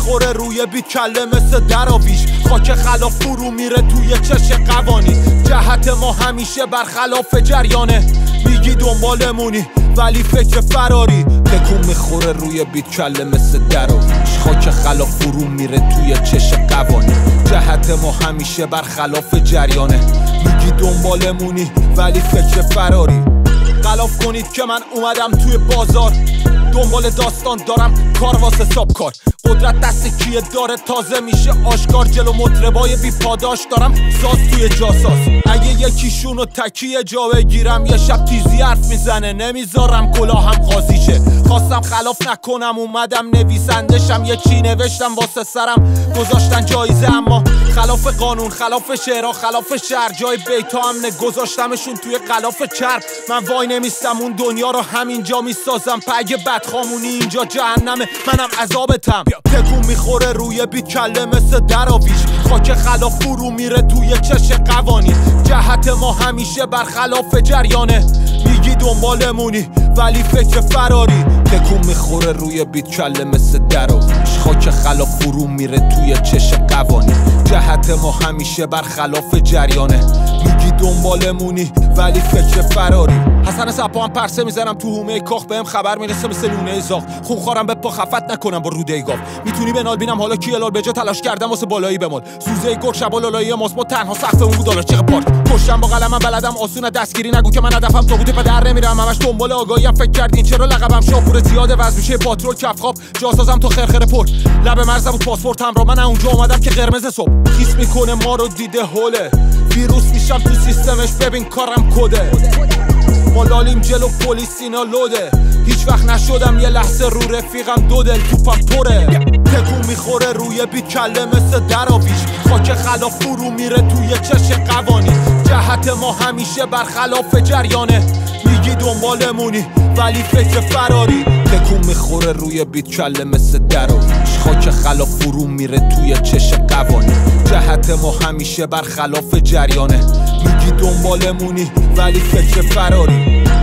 میخوره روی بی کله مثل دراویش. خاک خلاف فرو میره توی چش قوانی. جهت ما همیشه برخلاف جریانه. میگی دنبالمونی ولی فکر فراری. تکون میخوره روی بیت کله مثل دراویش. خاک خلاف فرو میره توی چش قوانی. جهت ما همیشه برخلاف جریانه. میگی دنبالمونی ولی فکر فراری. غلاف کنید که من اومدم توی بازار. دنبال داستان دارم کار واسه حساب کار. قدرت دست کیه داره تازه میشه آشکار. جلو مطربای بی پاداش دارم ساز توی جاساز. اگه یکیشونو تکیه جا بگیرم یه شب تیزی حرف میزنه نمیذارم کلاهم قاضیشه. خواستم خلاف نکنم اومدم نویسندشم. یه چی نوشتم واسه سرم گذاشتن جایزه. اما خلاف قانون خلاف شعرها خلاف شهر. جای بیتا امنه گذاشتمشون توی غلاف چرب. من وای نمیستم اون دنیا رو همینجا میسازم. پگه بدخامونی اینجا جهنمه منم عذابتم. تکون میخوره روی بی کله مثل دراویش. خاک خلاف فرو میره توی چش قوانی. جهت ما همیشه برخلاف جریانه. میگی دنبالمونی ولی فکر فراری. تکون میخوره روی بیت کله مثل دراویش. خاک خلاف فرو میره توی چش قوانی. جهت ما همیشه برخلاف جریانه. میگی دنبالمونی ولی فکر فراری. حسن صفا هم پرسه میزنم تو هومه کاخ. بهم خبر میرسه مثل لونه زاغ. خونخوارم به پا خفت نکنم با روده گاو. میتونی بنال بینم حالا کی الال بجا تلاش کردم واسه بالایی بمال. سوزه گرگ شب لالایی ماست ما تنها سقف اون بود. دلار چقدر پارت پشتم با قلمم بلدم آسونه دستگیری نگو که من هدفم تو بوده پدر نمیرم. همش دنبال آگاهیم فکر کردین چرا لقبم شاپور زیاده وزن میشه پاترول کف خواب. جاسازم تو خرخره پر لب مرزم بود پاسپورتم را. من اونجا اومدم که قرمز صبح خیس میکنه ما رو دیده هوله. ویروس میشم تو سیستمش ببین کارم کده. ما لالیم جلو پلیس اینا لوده. هیچ وقت نشدم یه لحظه رو رفیقم دو دل توپم پره. تکون میخوره روی بی کله مثل دراویش. خاک خلاف فرو میره توی چش قوانی. جهت ما همیشه برخلاف جریانه. میگی دنبالمونی ولی فکر فراری. تکون میخوره روی بیت کله مثل دراویش. خاک خلاف فرو میره توی چش قوانی. جهت ما همیشه برخلاف جریانه. میگی دنبالمونی ولی فکر فراری.